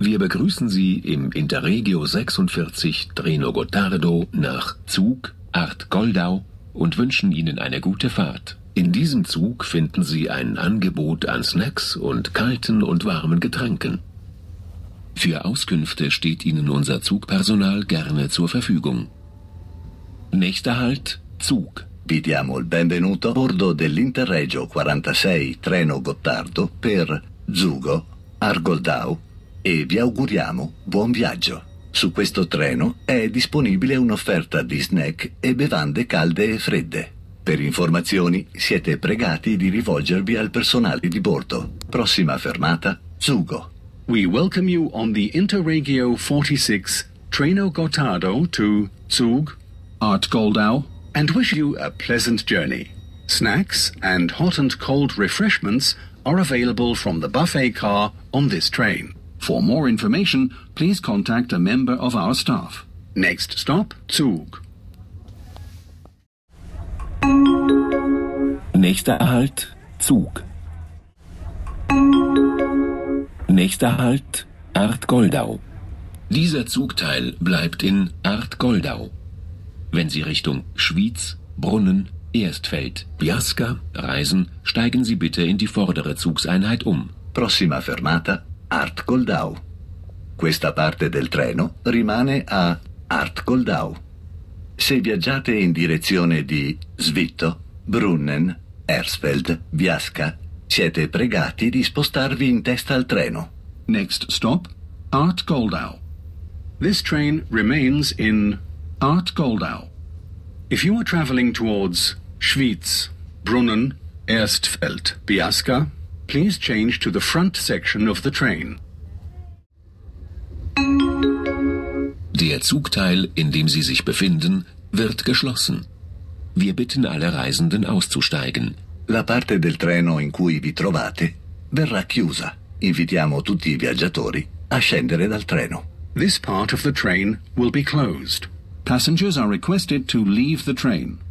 Wir begrüßen Sie im Interregio 46 Treno-Gottardo nach Zug, Arth-Goldau und wünschen Ihnen eine gute Fahrt. In diesem Zug finden Sie ein Angebot an Snacks und kalten und warmen Getränken. Für Auskünfte steht Ihnen unser Zugpersonal gerne zur Verfügung. Nächster Halt, Zug. Vi diamo il benvenuto a bordo dell'Interregio 46 Treno Gottardo per Zugo, Arth-Goldau e vi auguriamo buon viaggio. Su questo treno è disponibile un'offerta di snack e bevande calde e fredde. Per informazioni siete pregati di rivolgervi al personale di bordo. Prossima fermata, Zugo. We welcome you on the Interregio 46 Treno Gottardo to Zug, Arth-Goldau, and wish you a pleasant journey. Snacks and hot and cold refreshments are available from the buffet car on this train. For more information, please contact a member of our staff. Next stop, Zug. Nächster Halt, Zug. Nächster Halt, Arth-Goldau. Dieser Zugteil bleibt in Arth-Goldau. Wenn Sie Richtung Schwyz, Brunnen, Erstfeld, Biasca reisen, steigen Sie bitte in die vordere Zugseinheit um. Prossima fermata, Arth-Goldau. Questa parte del treno rimane a Arth-Goldau. Se viaggiate in direzione di Svitto, Brunnen, Ersfeld, Biasca, siete pregati di spostarvi in testa al treno. Next stop, Arth-Goldau. This train remains in Arth-Goldau. If you are traveling towards Schwyz, Brunnen, Erstfeld, Biasca, please change to the front section of the train. Der Zugteil, in dem Sie sich befinden, wird geschlossen. Wir bitten alle Reisenden auszusteigen. La parte del treno in cui vi trovate verrà chiusa. Invitiamo tutti i viaggiatori a scendere dal treno. This part of the train will be closed. Passengers are requested to leave the train.